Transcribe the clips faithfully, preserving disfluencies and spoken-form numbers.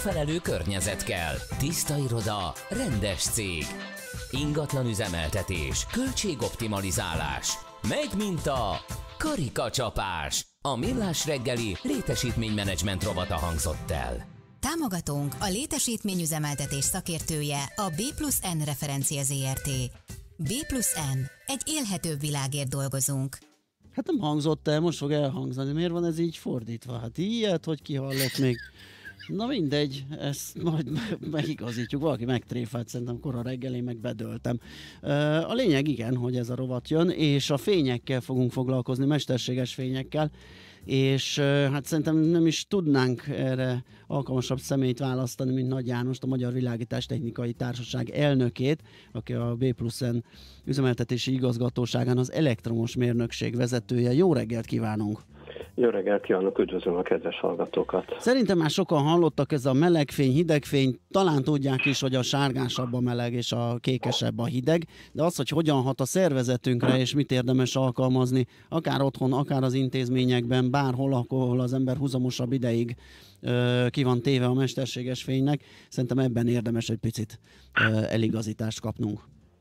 Megfelelő környezet kell, tiszta iroda, rendes cég, ingatlan üzemeltetés, költségoptimalizálás, megy mint a karikacsapás. A Millás reggeli létesítménymenedzsment rovata hangzott el. Támogatónk a létesítményüzemeltetés szakértője, a B plusz N Referencia Zrt. B plusz N. Egy élhetőbb világért dolgozunk. Hát nem hangzott el, most fog elhangzani. Miért van ez így fordítva? Hát ilyet, hogy kihallott még. Na mindegy, ezt majd megigazítjuk. Valaki megtréfált, szerintem kora reggel, én meg bedöltem. A lényeg igen, hogy ez a rovat jön, és a fényekkel fogunk foglalkozni, mesterséges fényekkel, és hát szerintem nem is tudnánk erre alkalmasabb személyt választani, mint Nagy Jánost, a Magyar Világítás Technikai Társaság elnökét, aki a B plusz N üzemeltetési igazgatóságán az elektromos mérnökség vezetője. Jó reggelt kívánunk! Jó reggelt kívánok, üdvözlöm a kedves hallgatókat! Szerintem már sokan hallottak, ez a melegfény, hidegfény, talán tudják is, hogy a sárgásabb a meleg és a kékesebb a hideg, de az, hogy hogyan hat a szervezetünkre és mit érdemes alkalmazni, akár otthon, akár az intézményekben, bárhol, ahol az ember húzamosabb ideig ö, ki van téve a mesterséges fénynek, szerintem ebben érdemes egy picit ö, eligazítást kapnunk.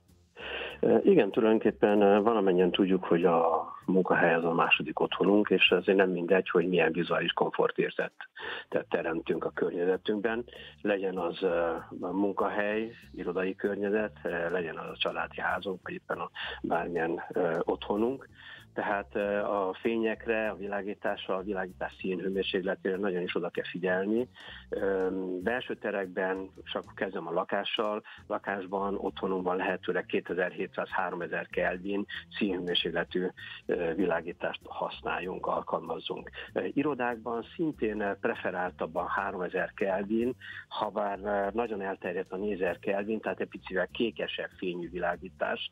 Igen, tulajdonképpen valamennyien tudjuk, hogy a munkahely az a második otthonunk, és ezért nem mindegy, hogy milyen vizuális komfortérzet teremtünk a környezetünkben. Legyen az a munkahely, irodai környezet, legyen az a családi házunk, vagy éppen a bármilyen otthonunk. Tehát a fényekre, a világításra, a világítás színhőmérsékletére nagyon is oda kell figyelni. Belső terekben, és akkor kezdem a lakással, lakásban, otthonunkban lehetőleg kétezer-hétszáz-háromezer Kelvin színhőmérsékletű világítást használjunk, alkalmazzunk. Irodákban szintén preferáltabban háromezer Kelvin, ha bár nagyon elterjedt a négyezer Kelvin, tehát egy picivel kékesebb fényű világítást,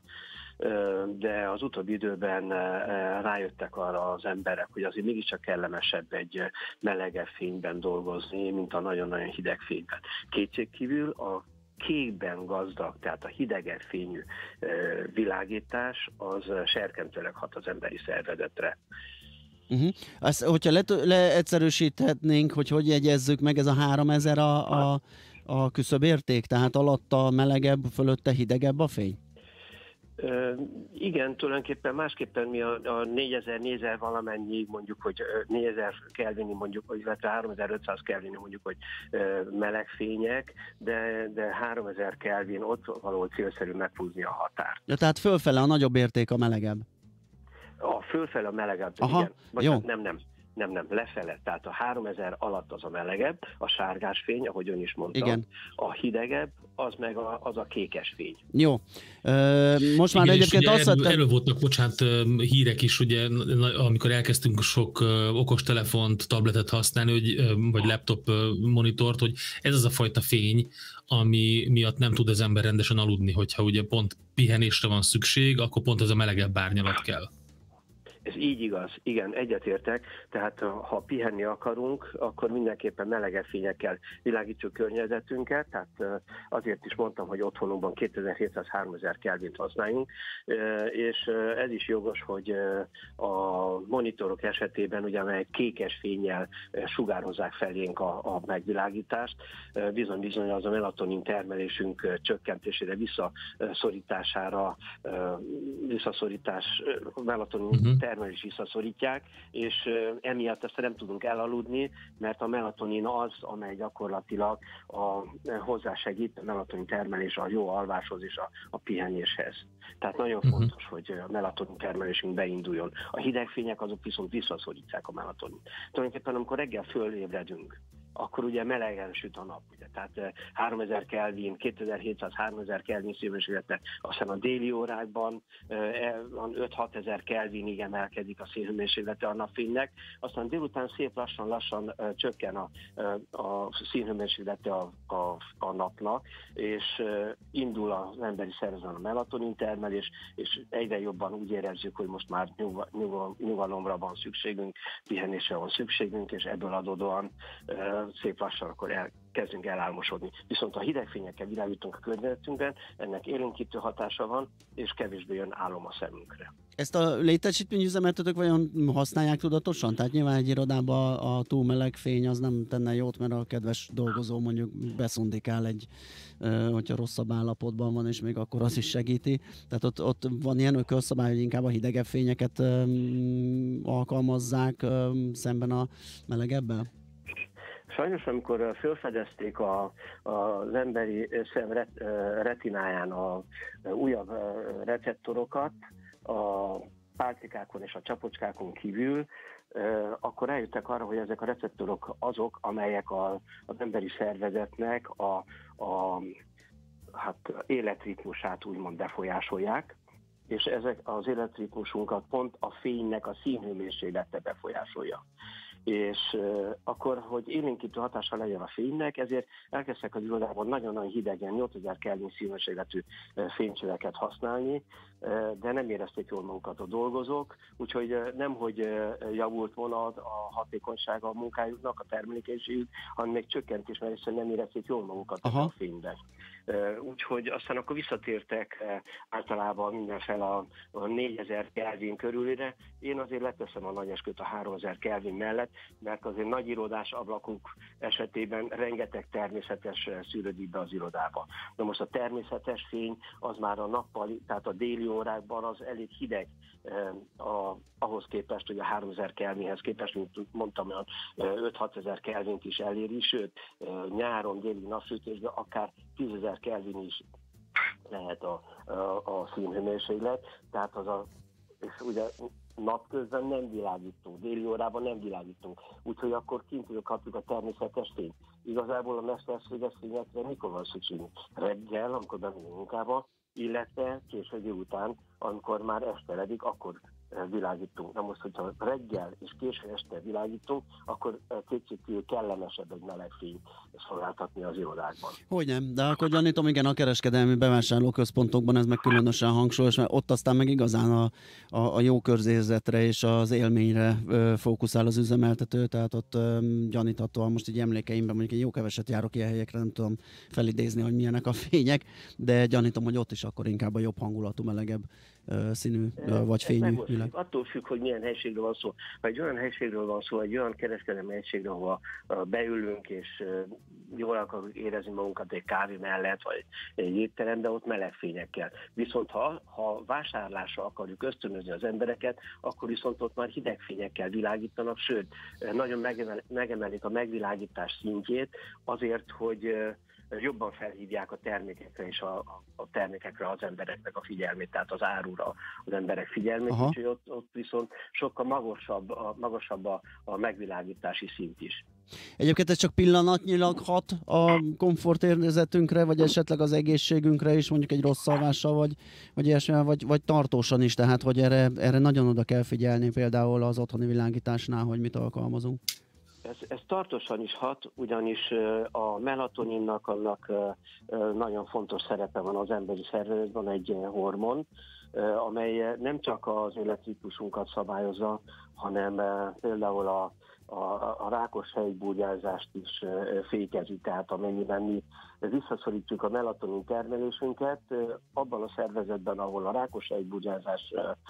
de az utóbbi időben rájöttek arra az emberek, hogy azért mégiscsak kellemesebb egy melegebb fényben dolgozni, mint a nagyon-nagyon hideg fényben. Kétségkívül a kékben gazdag, tehát a hidegebb fényű világítás az serkentőleg hat az emberi szervezetre. Uh-huh. Azt, hogyha le, leegyszerűsíthetnénk, hogy hogy jegyezzük meg, ez a háromezer a, a, a küszöbérték, tehát alatta melegebb, fölötte hidegebb a fény? Uh, igen, tulajdonképpen másképpen mi a, a négyezer, négyezer valamennyi, mondjuk, hogy négyezer Kelvini, mondjuk, illetve háromezer-ötszáz Kelvini, mondjuk, hogy uh, melegfények, de, de háromezer Kelvin ott való célszerű meghúzni a határt. Ja, tehát fölfele a nagyobb érték a melegebb. A fölfele a melegebb, Aha, igen. Vagy jó. Nem, nem. Nem, nem, lefele. Tehát a háromezer alatt az a melegebb, a sárgás fény, ahogy ön is mondta. Igen. A hidegebb, az meg a, az a kékes fény. Jó. Ö, most már igen, egyébként azt erről, vettem... erről voltak, bocsánat, hírek is, ugye, amikor elkezdtünk sok okostelefont, tabletet használni, hogy, vagy laptop monitort, hogy ez az a fajta fény, ami miatt nem tud az ember rendesen aludni, hogyha ugye pont pihenésre van szükség, akkor pont ez a melegebb árnyalat kell. Ez így igaz, igen, egyetértek, tehát ha pihenni akarunk, akkor mindenképpen melegebb fényekkel világítsuk környezetünket, tehát azért is mondtam, hogy otthonunkban kétezer-hétszáz-háromezer Kelvint használjunk, és ez is jogos, hogy a monitorok esetében, ugye, amelyek kékes fénnyel sugározzák felénk a, a megvilágítást, bizony-bizony az a melatonin termelésünk csökkentésére, visszaszorítására, visszaszorítás, melatonin uh-huh. is visszaszorítják, és emiatt ezt nem tudunk elaludni, mert a melatonin az, amely gyakorlatilag a, hozzásegít a melatonin termelés a jó alváshoz és a, a pihenéshez. Tehát nagyon uh-huh. fontos, hogy a melatonin termelésünk beinduljon. A hidegfények azok viszont visszaszorítják a melatonin. Tulajdonképpen amikor reggel fölébredünk, akkor ugye melegen süt a nap. Ugye. Tehát háromezer Kelvin, kétezer-hétszáz-háromezer Kelvin szélhőmérsékletre, aztán a déli órákban öt-hat ezer Kelvinig emelkedik a szélhőmérséklete a napfénynek, aztán délután szép lassan-lassan uh, csökken a, uh, a szélhőmérséklete a, a, a napnak, és uh, indul az emberi szervezetben a melatonin termelés, és egyre jobban úgy érezzük, hogy most már nyuga, nyuga, nyugalomra van szükségünk, pihenésre van szükségünk, és ebből adódóan uh, szép lassan akkor el, kezdünk elálmosodni. Viszont ha hideg fényekkel világítunk a környezetünkben, ennek élénkítő hatása van, és kevésbé jön álom a szemünkre. Ezt a létesítményüzemeltetők vajon használják tudatosan? Tehát nyilván egy irodában a túl meleg fény az nem tenne jót, mert a kedves dolgozó mondjuk beszundikál egy, hogyha rosszabb állapotban van, és még akkor az is segíti. Tehát ott, ott van ilyen ökölszabály, hogy inkább a hidegebb fényeket um, alkalmazzák um, szemben a melegebbel? Sajnos, amikor felfedezték a, az emberi szem ret, retináján a újabb receptorokat, a pálcikákon és a csapocskákon kívül, akkor eljöttek arra, hogy ezek a receptorok azok, amelyek a, az emberi szervezetnek a, a hát, életritmusát úgymond befolyásolják, és ezek az életritmusunkat pont a fénynek a színhőmérséklete befolyásolja. És uh, akkor, hogy élénkítő hatással legyen a fénynek, ezért elkezdtek az irodában nagyon-nagyon hidegen, nyolcezer Kelvin színmérsékletű uh, fénycsöveket használni, uh, de nem érezték jól magukat a dolgozók, úgyhogy uh, nemhogy uh, javult volna a hatékonysága a munkájuknak, a termelékenységük, hanem még csökkent is, mert egyszerűen nem érezték jól magukat a fényben. Uh, úgyhogy aztán akkor visszatértek uh, általában mindenfel a, a négyezer Kelvin körülire. Én azért leteszem a nagy esküt a háromezer Kelvin mellett, mert azért nagy irodás ablakok esetében rengeteg természetes szűrődik be az irodába. De most a természetes fény az már a nappali, tehát a déli órákban az elég hideg eh, a, ahhoz képest, hogy a háromezer Kelvinhez képest, mint mondtam, olyan öt-hatezer Kelvint is eléri, sőt eh, nyáron, déli napsütésben akár tízezer Kelvin is lehet a, a, a színhőmérséklet, tehát az a, és ugye napközben nem világítunk, déli órában nem világítunk, úgyhogy akkor kintről kapjuk a természetes fényt. Igazából a mesterséges fényekre mikor van szükségünk? Reggel, amikor bemegyünk munkába, illetve késő délután, amikor már esteledik, akkor világítunk. Na most, hogyha reggel és késő este világítunk, akkor kétségkívül kellemesebb egy meleg fény szolgáltatni az irodákban. Hogy nem, de akkor gyanítom, igen, a kereskedelmi bevásárlóközpontokban ez meg különösen hangsúlyos, mert ott aztán meg igazán a, a, a jó körzérzetre és az élményre ö, fókuszál az üzemeltető, tehát ott ö, gyaníthatóan most így emlékeimben mondjuk én jó keveset járok ilyen helyekre, nem tudom felidézni, hogy milyenek a fények, de gyanítom, hogy ott is akkor inkább a jobb hangulatú, melegebb ö, színű ö, vagy fényű világ. Attól függ, hogy milyen helységről van szó. Ha egy olyan helységről van szó, egy olyan kereskedelmi helységről, ahol beülünk és jól akarjuk érezni magunkat egy kávé mellett, vagy egy étteremben, ott meleg fényekkel. Viszont ha, ha vásárlásra akarjuk ösztönözni az embereket, akkor viszont ott már hideg fényekkel világítanak, sőt, nagyon megemelik a megvilágítás szintjét azért, hogy jobban felhívják a termékekre és a, a termékekre az embereknek a figyelmét, tehát az árura az emberek figyelmét, úgyhogy ott, ott viszont sokkal magasabb a, magasabb a, a megvilágítási szint is. Egyébként ez csak pillanatnyilag hat a komfortérzetünkre, vagy esetleg az egészségünkre is, mondjuk egy rossz alvással, vagy, vagy ilyesmivel, vagy, vagy tartósan is, tehát hogy erre, erre nagyon oda kell figyelni például az otthoni világításnál, hogy mit alkalmazunk. Ez, ez tartósan is hat, ugyanis a melatoninnak annak nagyon fontos szerepe van az emberi szervezetben, egy hormon, amely nem csak az életciklusunkat szabályozza, hanem például a, a, a rákos sejtburgyázást is fékezi, tehát amennyiben mi visszaszorítjuk a melatonin termelésünket, abban a szervezetben, ahol a rákos sejtburgyázás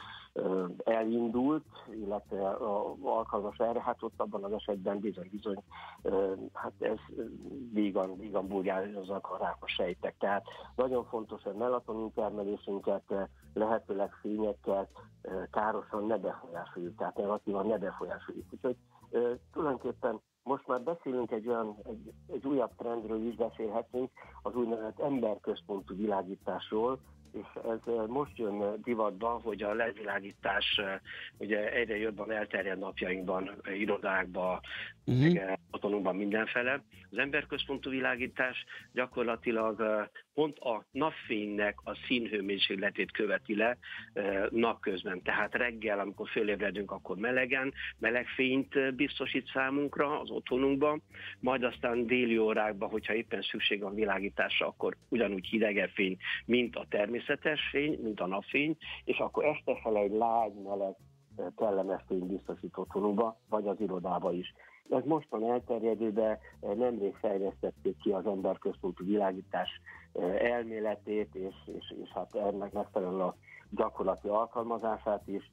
elindult, illetve alkalmas erre, hát ott abban az esetben bizony-bizony, hát ez vígan, vígan burjánoznak a rákos sejtek. Tehát nagyon fontos, hogy melatonin termelésünket lehetőleg fényekkel károsan ne befolyásoljuk, tehát negatívan ne befolyásoljuk. Úgyhogy tulajdonképpen most már beszélünk egy olyan, egy, egy újabb trendről is beszélhetünk, az úgynevezett emberközpontú világításról, és ez most jön divatba, hogy a lezvilágítás ugye egyre jobban elterjed napjainkban, irodákban, uh-huh. otthonunkban mindenfele. Az emberközpontú világítás gyakorlatilag pont a napfénynek a színhőmérsékletét követi le napközben. Tehát reggel, amikor fölébredünk, akkor melegen, meleg fényt biztosít számunkra az otthonunkban, majd aztán déli órákban, hogyha éppen szükség van világításra, akkor ugyanúgy hidegebb fény, mint a természetes fény, mint a napfény, és akkor este fele egy lágy, meleg, kellemes fény biztosít otthonunkba, vagy az irodába is. Ez most van elterjedő, de nemrég fejlesztették ki az emberközpontú világítás elméletét, és, és, és hát ennek megfelelően a gyakorlati alkalmazását is.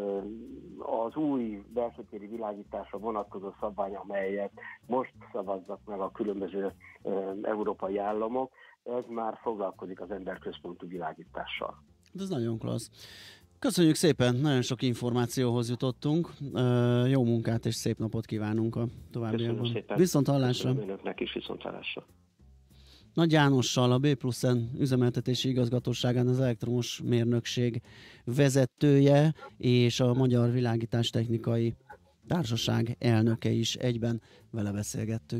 Az új belsőtéri világításra vonatkozó szabvány, amelyet most szavaznak meg a különböző európai államok, ez már foglalkozik az emberközpontú világítással. Ez nagyon klassz. Köszönjük szépen, nagyon sok információhoz jutottunk. Jó munkát és szép napot kívánunk a továbbiakban. Viszont hallásra. Köszönöm önöknek is, viszont hallásra. Nagy Jánossal, a B plusz N üzemeltetési igazgatóságán az elektromos mérnökség vezetője és a Magyar Világítás Technikai Társaság elnöke is egyben vele beszélgettünk.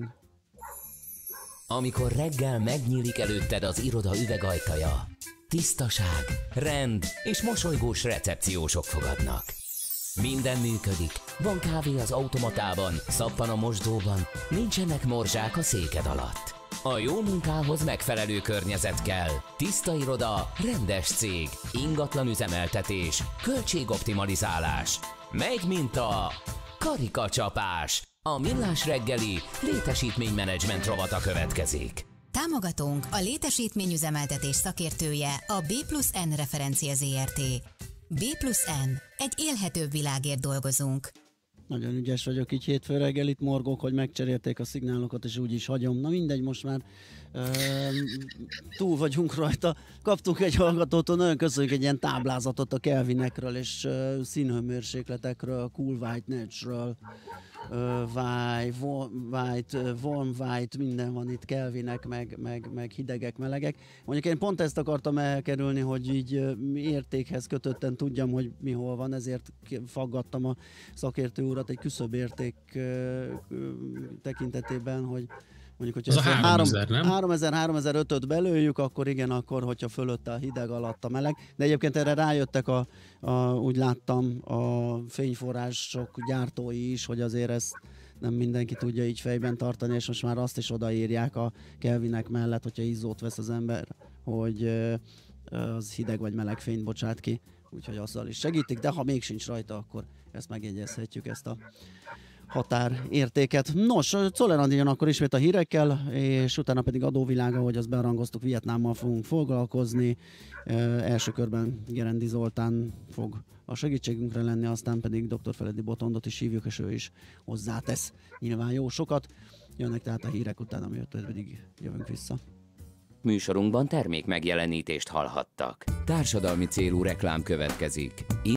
Amikor reggel megnyílik előtted az iroda üvegajtaja, tisztaság, rend és mosolygós recepciósok fogadnak. Minden működik, van kávé az automatában, szappan a mosdóban, nincsenek morzsák a széked alatt. A jó munkához megfelelő környezet kell. Tiszta iroda, rendes cég, ingatlan üzemeltetés, költségoptimalizálás. Megy, mint a karikacsapás. A Millás reggeli létesítménymenedzsment rovata következik. Támogatónk a létesítményüzemeltetés szakértője, a B plusz N Referencia Zrt. B plusz N. Egy élhetőbb világért dolgozunk. Nagyon ügyes vagyok, így hétfő reggel itt morgok, hogy megcserélték a szignálokat, és úgy is hagyom. Na mindegy, most már uh, túl vagyunk rajta. Kaptunk egy hallgatótól, nagyon köszönjük egy ilyen táblázatot a Kelvinekről és uh, színhőmérsékletekről, Cool White Natural, uh, white, white, uh, warm white, minden van itt, Kelvinek, meg, meg, meg hidegek, melegek. Mondjuk én pont ezt akartam elkerülni, hogy így uh, értékhez kötötten tudjam, hogy mi hol van, ezért faggattam a szakértő urat egy küszöbérték uh, tekintetében, hogy mondjuk, hogyha az a háromezer, nem? háromezer-háromezer-ötöt belőjük, akkor igen, akkor, hogyha fölötte a hideg, alatt a meleg. De egyébként erre rájöttek, a, a, úgy láttam, a fényforrások gyártói is, hogy azért ezt nem mindenki tudja így fejben tartani, és most már azt is odaírják a Kelvinek mellett, hogyha izzót vesz az ember, hogy az hideg vagy meleg fényt bocsát ki, úgyhogy azzal is segítik, de ha még sincs rajta, akkor ezt megjegyezhetjük, ezt a határértéket. Nos, Czoller Andi jön akkor ismét a hírekkel, és utána pedig adóvilág, ahogy azt bearangoztuk, Vietnámmal fogunk foglalkozni. E, első körben Gerendi Zoltán fog a segítségünkre lenni, aztán pedig dr. Feledi Botondot is hívjuk, és ő is hozzátesz nyilván jó sokat. Jönnek tehát a hírek, utána amiatt pedig jövünk vissza. Műsorunkban termék megjelenítést hallhattak. Társadalmi célú reklám következik.